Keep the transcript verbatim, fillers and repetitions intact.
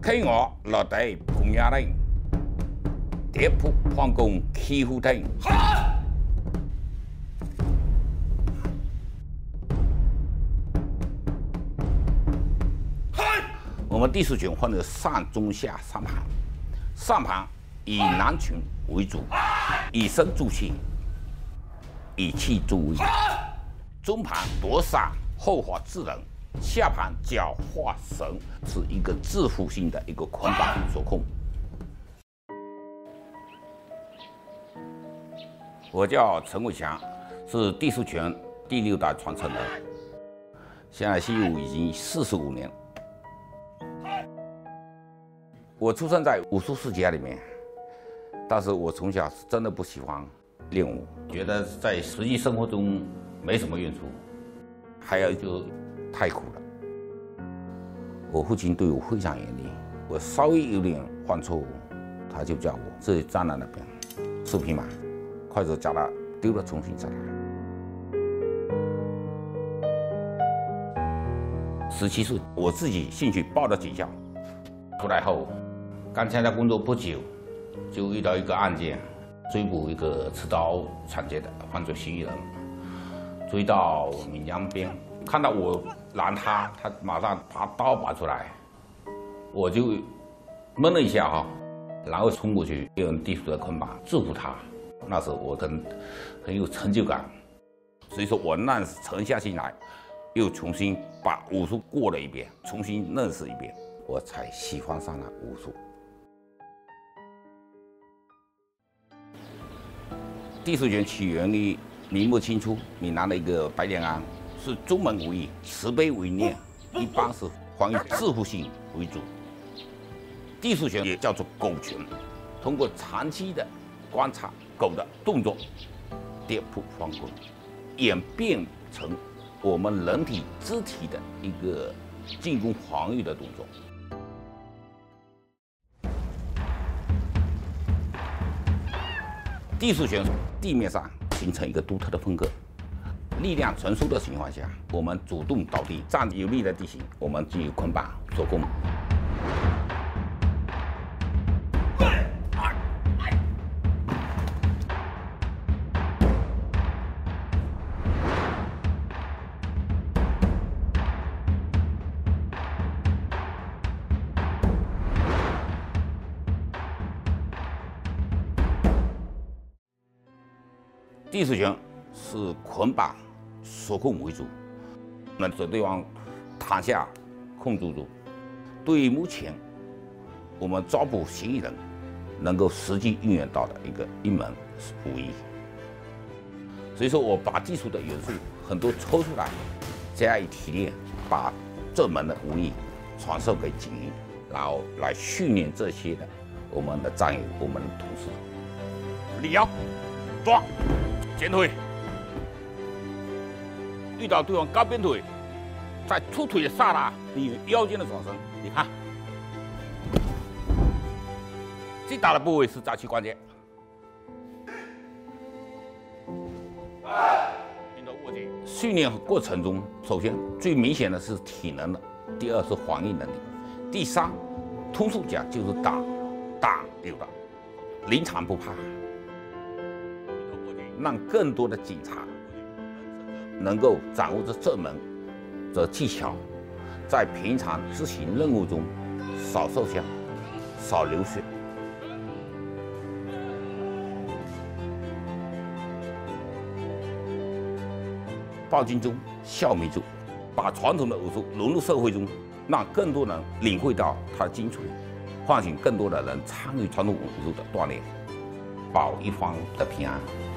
Khi ngọ落地碰也冷，跌扑放工欺负疼。我们地势拳分了上、中、下三盘，上盘以南拳为主，以身助气，以气助威；中盘夺杀，后发制人。 下盘脚化神是一个致富性的一个捆绑所控。我叫陈伟强，是地势拳第六代传承人，现在习武已经四十五年。我出生在武术世家里面，但是我从小是真的不喜欢练武，觉得在实际生活中没什么用处，还有就。 太苦了，我父亲对我非常严厉，我稍微有点犯错误，他就叫我这里站在那边，四匹马，筷子叫他丢了，重新再来。十七岁，我自己兴趣报的警校，出来后，刚参加工作不久，就遇到一个案件，追捕一个持刀抢劫的犯罪嫌疑人，追到闽江边。 看到我拦他，他马上把刀拔出来，我就懵了一下哈，然后冲过去用地鼠的捆绑制服他。那时候我很很有成就感，所以说我那时沉下心来，又重新把武术过了一遍，重新认识一遍，我才喜欢上了武术。地鼠拳起源于明末清初闽南的一个白莲庵。 是宗门武艺，慈悲为念，一般是防御致富性为主。地势拳也叫做狗拳，通过长期的观察狗的动作，跌扑放滚，演变成我们人体肢体的一个进攻防御的动作。地势拳地面上形成一个独特的风格。 力量成熟的情况下，我们主动倒地，站有利的地形，我们就有捆绑所攻。地势拳是捆绑。 所控为主，能使对方躺下控制住。对于目前我们抓捕嫌疑人能够实际运用到的一个一门武艺。所以说我把技术的元素很多抽出来，加以提炼，把这门的武艺传授给精英，然后来训练这些的我们的战友、我们的同事。立腰，抓，前推。 遇到对方高鞭腿，在出腿的刹那，你腰间的转身，你看，最大的部位是战区关节。引导握紧。训练过程中，首先最明显的是体能的，第二是防御能力，第三，通俗讲就是打，打有的，临场不怕，让更多的警察。 能够掌握着这门的技巧，在平常执行任务中少受伤、少流血。报精中，效民助，把传统的武术融入社会中，让更多人领会到它的精髓，唤醒更多的人参与传统武术的锻炼，保一方的平安。